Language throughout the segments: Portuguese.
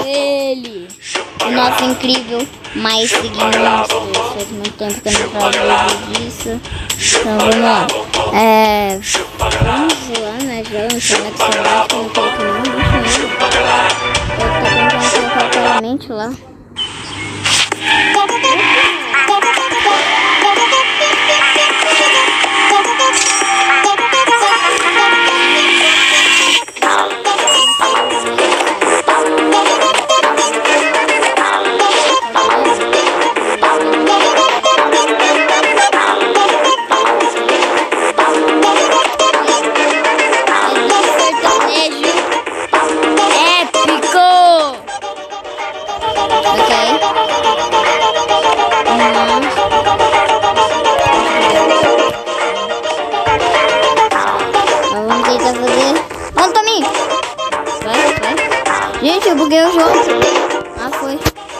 ele, o nosso incrível Maestro Monstros. Faz muito tempo que eu não falo disso. Então vamos lá. Vamos lá, né? Jogando Sonic Salvage, que eu não coloquei nenhum bicho nele. Eu tô tentando colocar claramente lá. Gente, eu buguei o jogo. Ah, foi.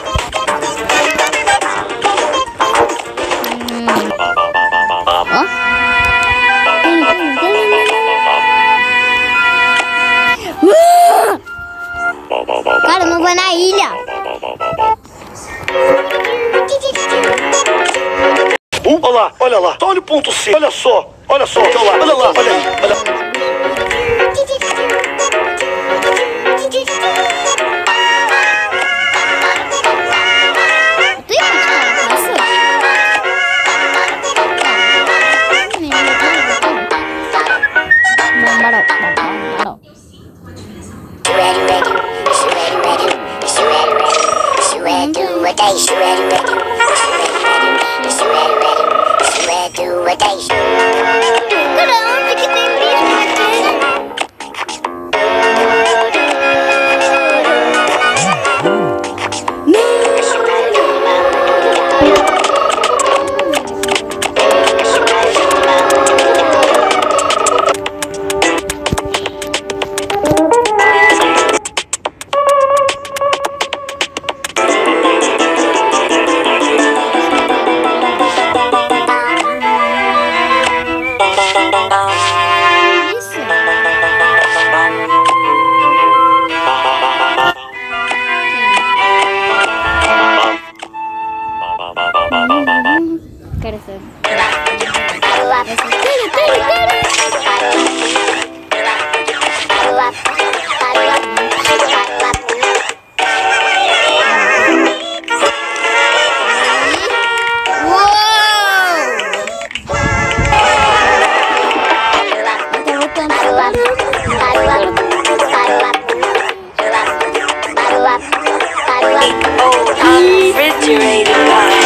Ó. Cara, não vai na ilha. Olha lá, olha lá. Olha o ponto C. Olha só. Olha só. Olha lá, olha lá. Olha. Refrigerator.